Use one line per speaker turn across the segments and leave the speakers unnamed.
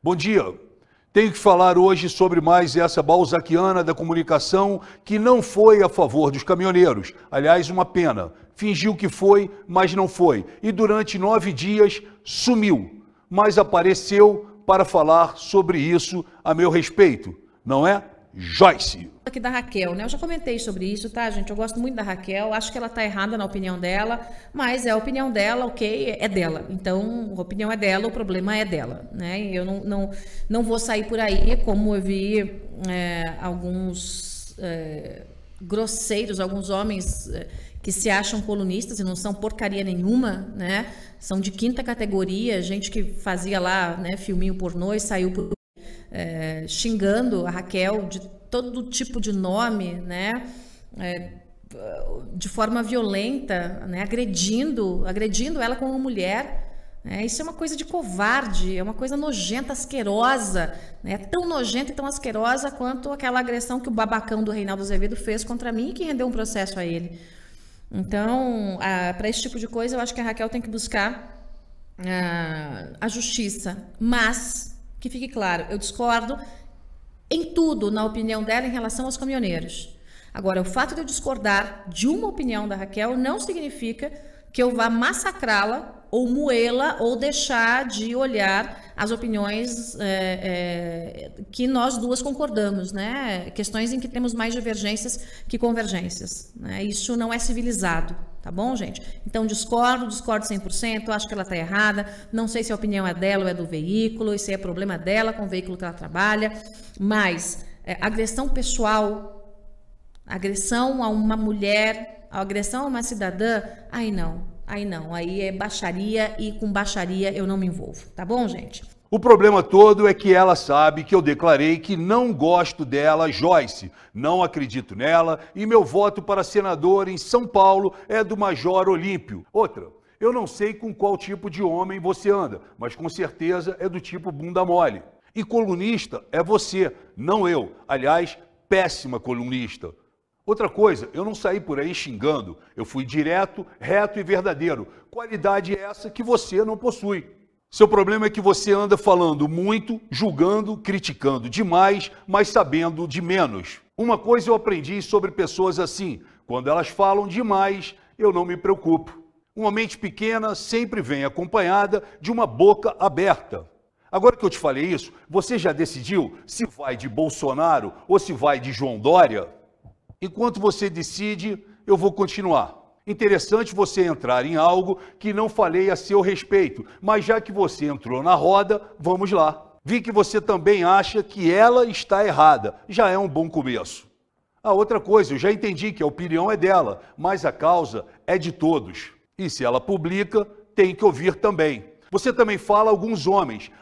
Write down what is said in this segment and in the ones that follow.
Bom dia. Tenho que falar hoje sobre mais essa balzaquiana da comunicação que não foi a favor dos caminhoneiros. Aliás, uma pena. Fingiu que foi, mas não foi. E durante 9 dias sumiu. Mas apareceu para falar sobre isso a meu respeito. Não é, Joyce?
Aqui da Raquel, né? Eu já comentei sobre isso, tá, gente? Eu gosto muito da Raquel, acho que ela tá errada na opinião dela, mas é a opinião dela, ok, é dela. Então, a opinião é dela, o problema é dela, né? E eu não vou sair por aí, como eu vi alguns grosseiros, alguns homens que se acham colunistas e não são porcaria nenhuma, né? São de 5ª categoria, gente que fazia lá, né, filminho pornô e saiu por xingando a Raquel de todo tipo de nome, né, de forma violenta, né, agredindo ela como mulher, né, isso é uma coisa de covarde, é uma coisa nojenta, asquerosa, né, tão nojenta e tão asquerosa quanto aquela agressão que o babacão do Reinaldo Azevedo fez contra mim e que rendeu um processo a ele. Então, para esse tipo de coisa, eu acho que a Raquel tem que buscar a justiça, mas que fique claro, eu discordo em tudo na opinião dela em relação aos caminhoneiros. Agora, o fato de eu discordar de uma opinião da Raquel não significa que eu vá massacrá-la ou moê-la ou deixar de olhar as opiniões que nós duas concordamos, né? Questões em que temos mais divergências que convergências, né? Isso não é civilizado, tá bom, gente? Então, discordo 100%, acho que ela está errada, não sei se a opinião é dela ou é do veículo, isso aí é problema dela com o veículo que ela trabalha, mas agressão pessoal, agressão a uma mulher, agressão a uma cidadã, aí não, aí é baixaria e com baixaria eu não me envolvo, tá bom, gente?
O problema todo é que ela sabe que eu declarei que não gosto dela, Joyce. Não acredito nela e meu voto para senador em São Paulo é do Major Olímpio. Outra, eu não sei com qual tipo de homem você anda, mas com certeza é do tipo bunda mole. E colunista é você, não eu. Aliás, péssima colunista. Outra coisa, eu não saí por aí xingando. Eu fui direto, reto e verdadeiro. Qualidade é essa que você não possui. Seu problema é que você anda falando muito, julgando, criticando demais, mas sabendo de menos. Uma coisa eu aprendi sobre pessoas assim: quando elas falam demais, eu não me preocupo. Uma mente pequena sempre vem acompanhada de uma boca aberta. Agora que eu te falei isso, você já decidiu se vai de Bolsonaro ou se vai de João Dória? Enquanto você decide, eu vou continuar. Interessante você entrar em algo que não falei a seu respeito, mas já que você entrou na roda, vamos lá. Vi que você também acha que ela está errada, já é um bom começo. A outra coisa, eu já entendi que a opinião é dela, mas a causa é de todos. E se ela publica, tem que ouvir também. Você também fala alguns homens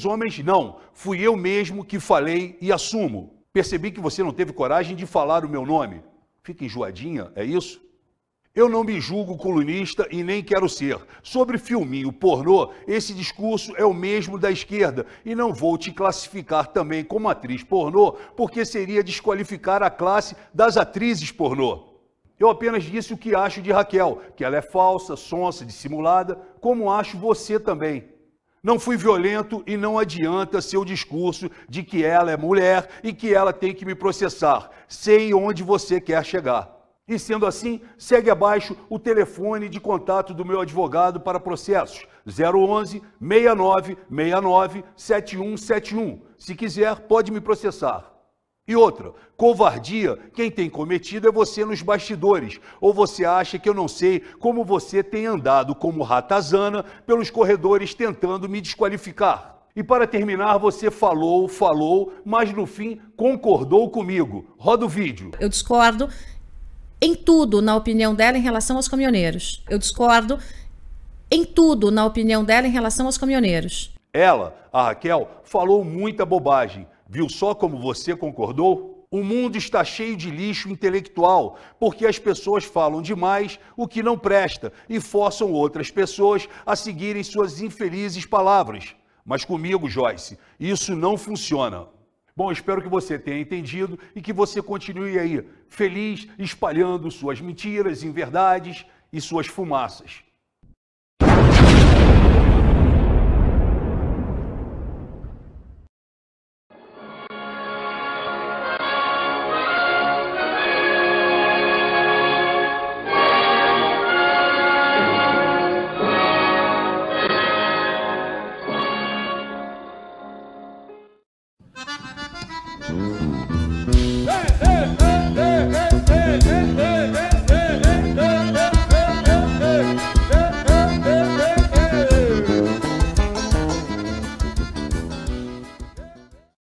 não, fui eu mesmo que falei e assumo. Percebi que você não teve coragem de falar o meu nome. Fica enjoadinha, é isso? Eu não me julgo colunista e nem quero ser. Sobre filminho pornô, esse discurso é o mesmo da esquerda e não vou te classificar também como atriz pornô, porque seria desqualificar a classe das atrizes pornô. Eu apenas disse o que acho de Raquel, que ela é falsa, sonsa, dissimulada, como acho você também. Não fui violento e não adianta seu discurso de que ela é mulher e que ela tem que me processar. Sei onde você quer chegar. E sendo assim, segue abaixo o telefone de contato do meu advogado para processos, 011 6969 7171. Se quiser, pode me processar. E outra, covardia, quem tem cometido é você nos bastidores. Ou você acha que eu não sei como você tem andado como ratazana pelos corredores tentando me desqualificar. E para terminar, você falou, mas no fim concordou comigo. Roda o vídeo.
Eu discordo em tudo na opinião dela em relação aos caminhoneiros. Eu discordo em tudo na opinião dela em relação aos caminhoneiros.
Ela, a Raquel, falou muita bobagem. Viu só como você concordou? O mundo está cheio de lixo intelectual, porque as pessoas falam demais o que não presta e forçam outras pessoas a seguirem suas infelizes palavras. Mas comigo, Joyce, isso não funciona. Bom, espero que você tenha entendido e que você continue aí, feliz, espalhando suas mentiras, inverdades e suas fumaças.